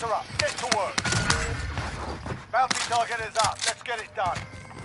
Lights are up. Get to work. Bounty target is up. Let's get it done.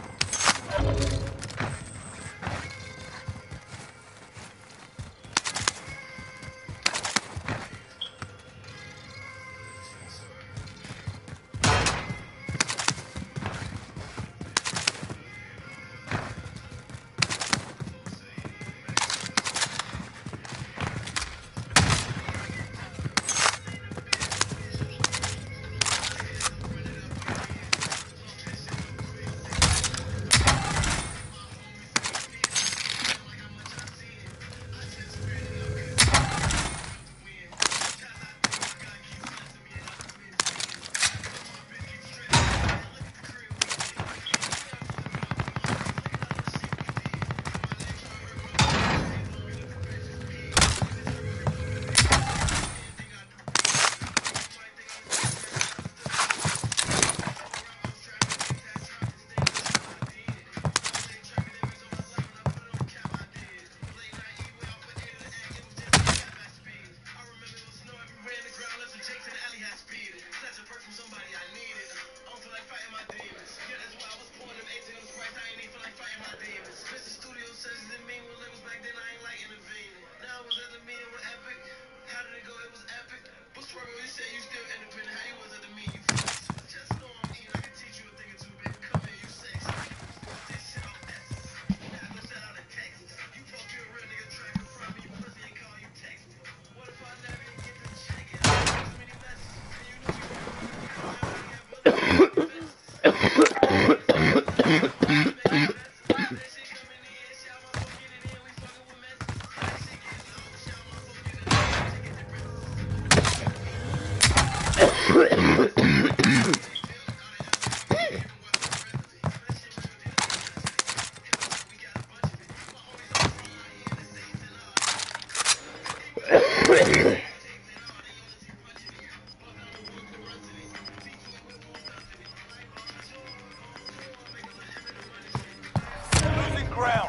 Losing ground.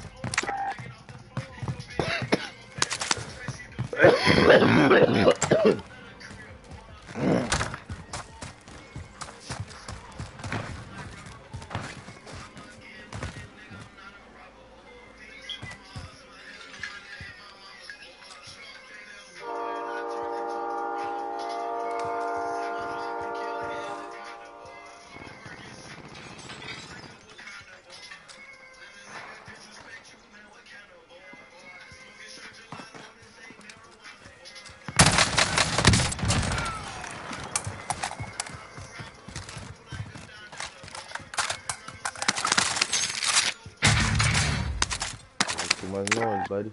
Too much noise, buddy.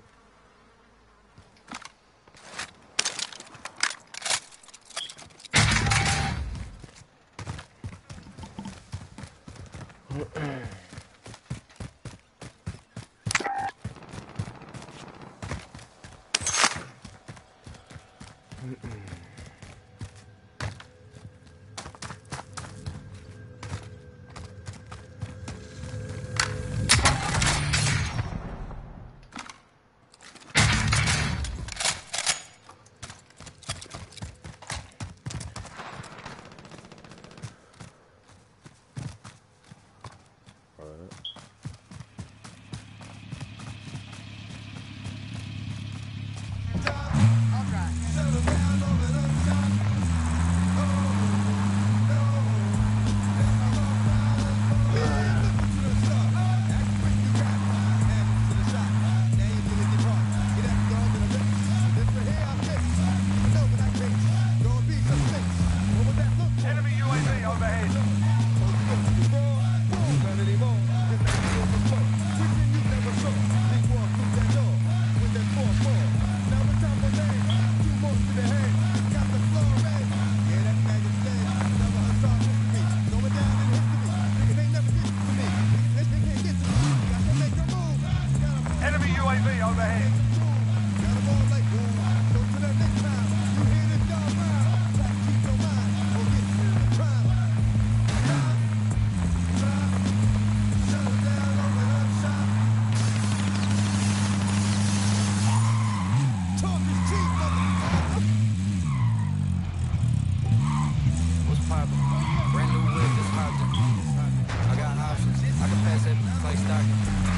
poppin'. Brand new whip, just hopped in. I got options. I can pass it like Stockton.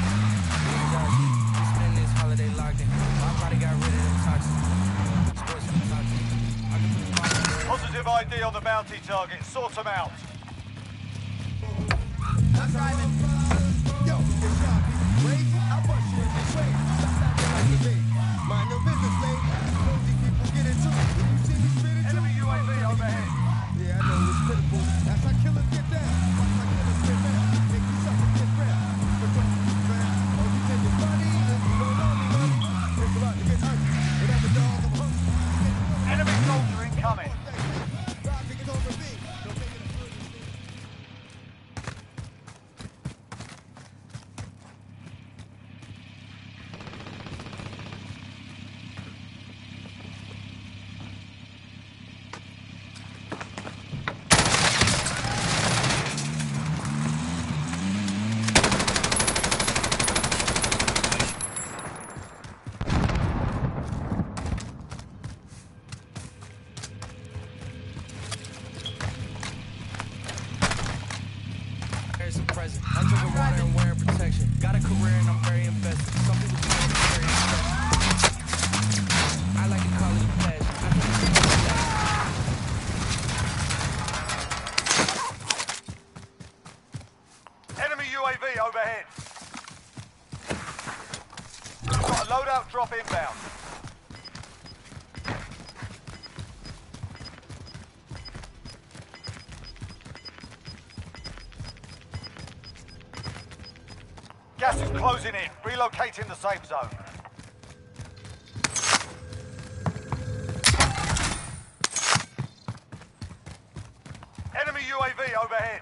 Spend this holiday locked in. My body got rid of them toxins. Sports and toxins. I can put the body in. Positive ID on the bounty target. Sort them out. I'm driving. Yo, it's Sean P. Crazy? I bust you in the way. Stop acting like a baby. Mind your business, lady. Know these people get into it. When you see me spit it, Enemy UAV overhead. yeah, I know it's pitiful. That's how killers get down. Watch how killers get down. Make you suffer, get round. But don't you frown. Oh, you think it's funny? Then you don't know me, money. It's about to get ugly. Whatever, dog, I'm hungry. Enemy soldier incoming. Rob, think it's over me. Don't make it a further thing. There's a present. I'm drinking water and wearing protection. Got a career and I'm very invested. Some people do it very invested. I like to call it a passion. I think it's Enemy UAV overhead. Got a loadout drop inbound. Gas is closing in. Relocating the safe zone. Enemy UAV overhead.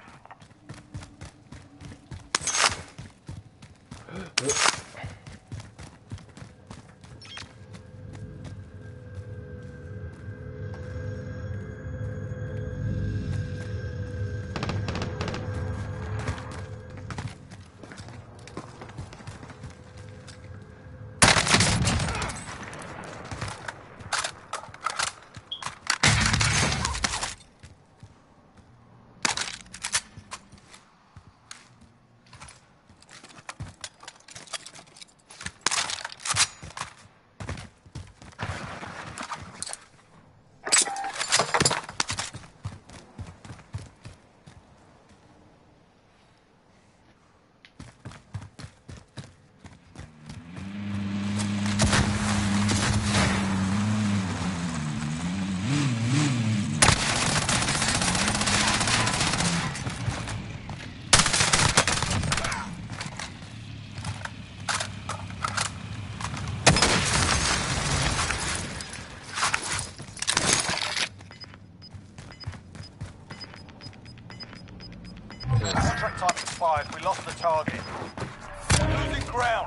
Contract time expired. We lost the target. Losing ground.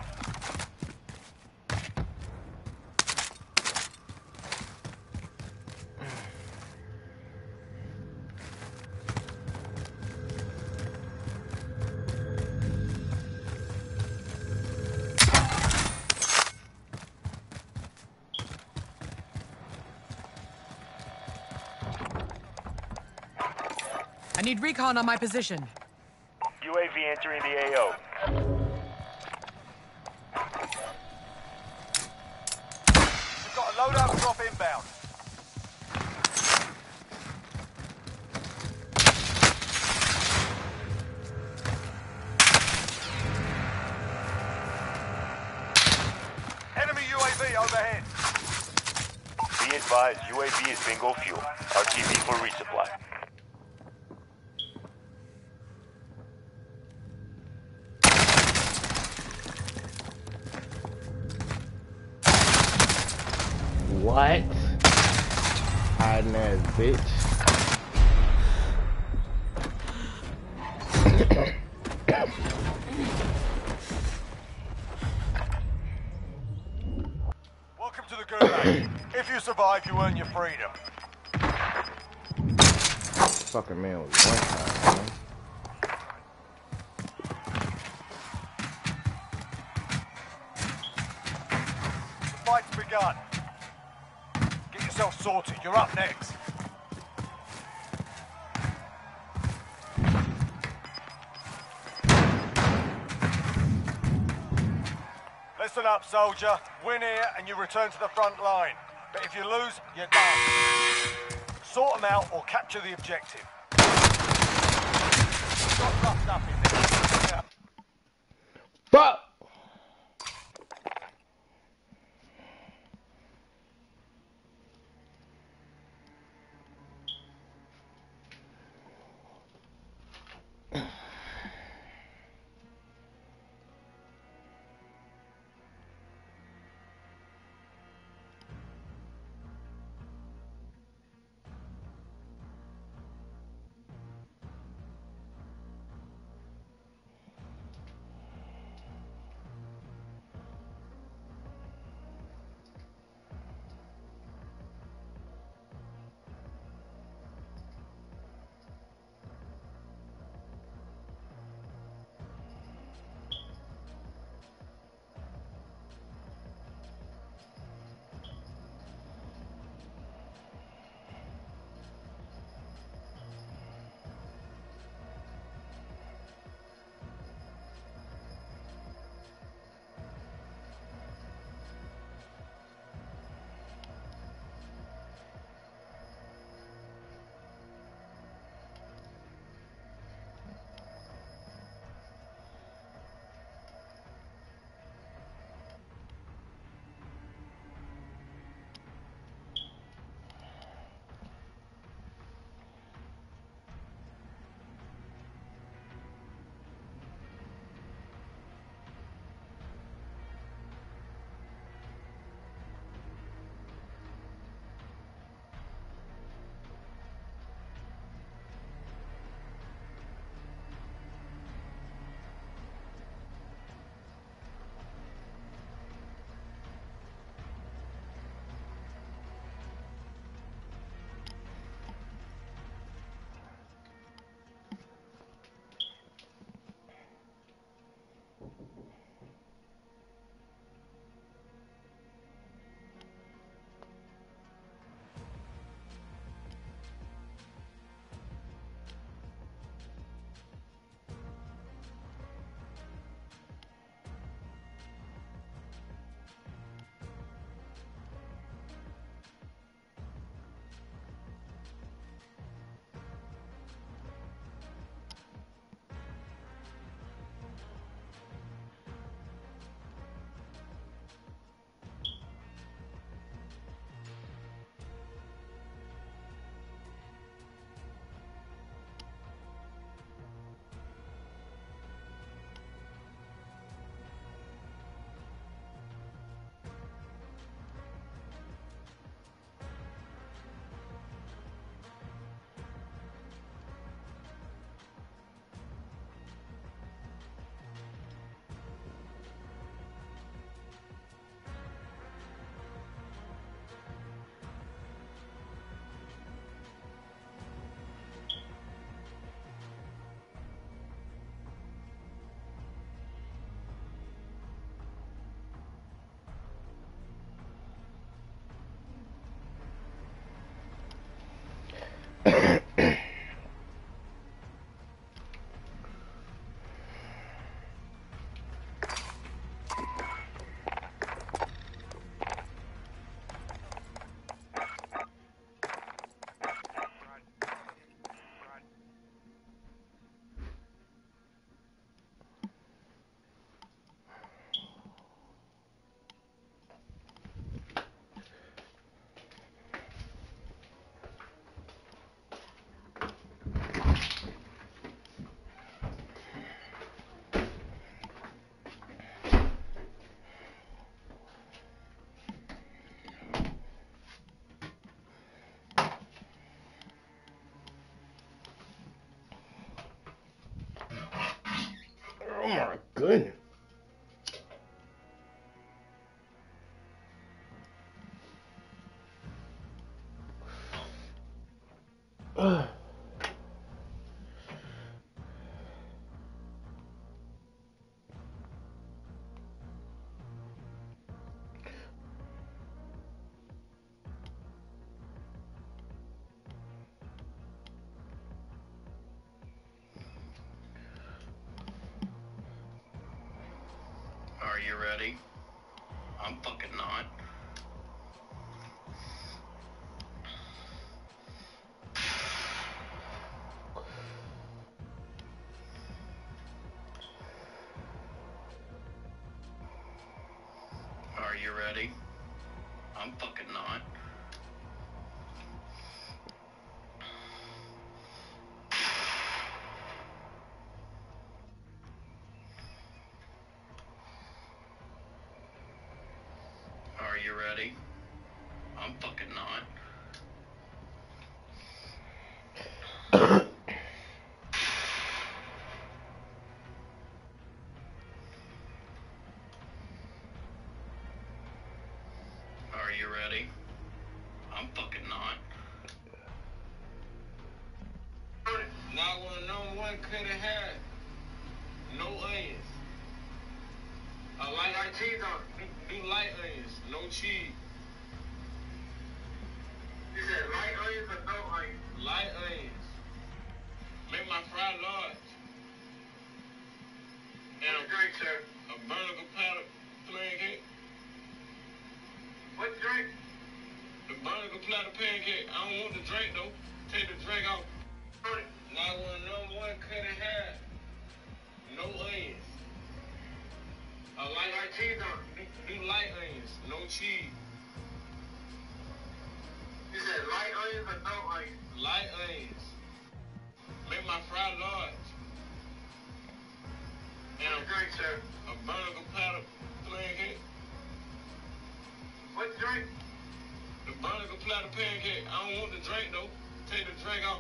I need recon on my position. UAV entering the AO. We've got a loadout drop inbound. Enemy UAV overhead. Be advised, UAV is bingo fuel. RTV for resupply. What? Hiding ass bitch. Welcome to the Gulag. If you survive, you earn your freedom. Fucking man was one time, man. The fight's begun. Get yourself sorted. You're up next. Listen up, soldier. Win here and you return to the front line. But if you lose, you're done. Sort them out or capture the objective. Got roughed up in there. Fuck! Oh my goodness. Ugh. Are you ready? I'm fucking not. Are you ready? I'm fucking not. Are you ready? I'm fucking not. Are you ready? I'm fucking not. 911 cut in half. No onions. I like cheese on. Do light onions, no cheese. You said light onions or no onions? Light onions. Make my fry large. And a drink, sir. A burger platter pancake. What drink? The burger platter pancake. I don't want the drink though. Take the drink out. 911 cut in half. No onions. I like cheese on. Do light onions, no cheese. You said light onions or no onions? Light onions. Make my fry large. And a drink, sir. A burger platter pancake. What drink? The burger platter pancake. I don't want the drink though. Take the drink out.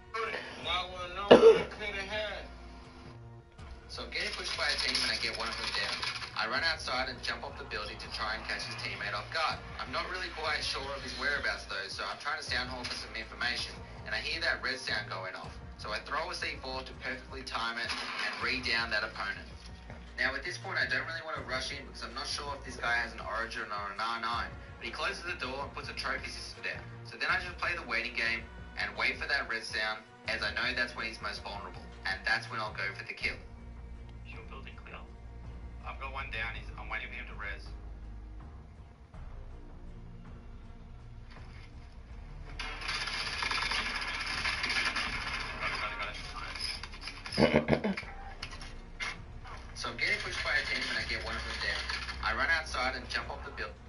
911 cut in half. So I'm getting pushed by a team and I get one of them down. I run outside and jump off the building to try and catch his teammate off guard. I'm not really quite sure of his whereabouts though, so I'm trying to soundhole for some information, and I hear that red sound going off. So I throw a C4 to perfectly time it and re-down that opponent. Now at this point I don't really want to rush in because I'm not sure if this guy has an Origin or an R9, but he closes the door and puts a trophy system down. So then I just play the waiting game and wait for that red sound, as I know that's when he's most vulnerable, and that's when I'll go for the kill. Shield building clear. I've got one down. I'm waiting for him to res. Got it. So I'm getting pushed by a team and I get one of them down. I run outside and jump off the building.